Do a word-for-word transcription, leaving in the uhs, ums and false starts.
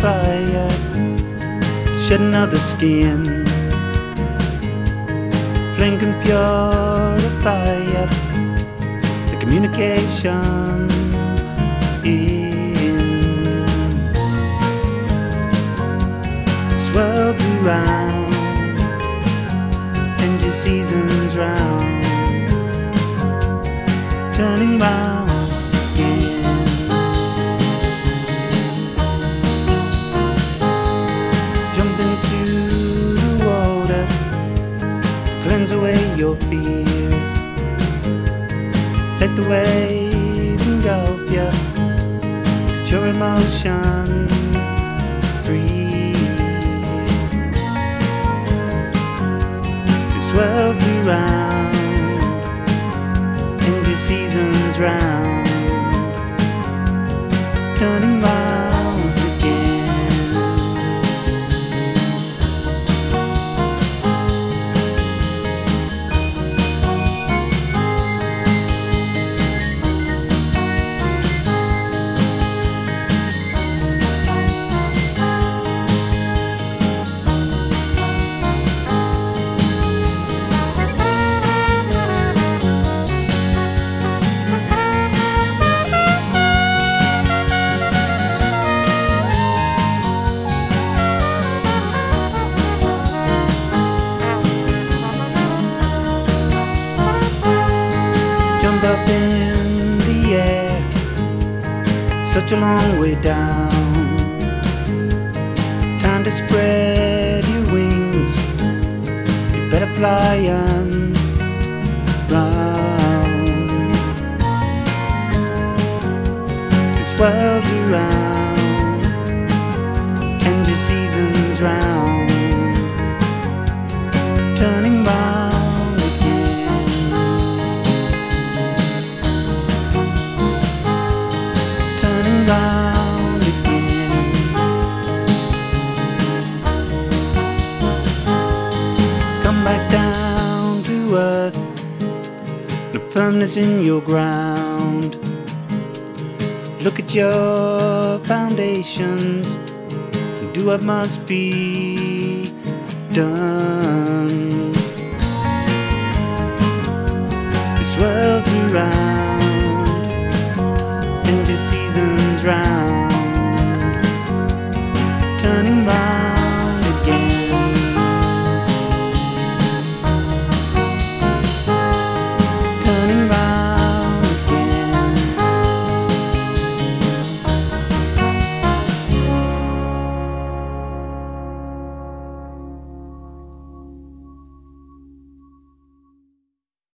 fire, shed another skin. Flame can purify the communication in. Swirls around and your seasons round, turning round again. Jump into the water, cleanse away your fears. Let the wave engulf you, set your emotion free. You swirls around and your seasons round, turning round again. Jump up in the air, such a long way down. Time to spread your wings, you better fly and round. It swirls around and your seasons round, turning round. Round again. Come back down to earth, the firmness in your ground. Look at your foundations, do what must be done. You swirled around and your seasons round, turning round.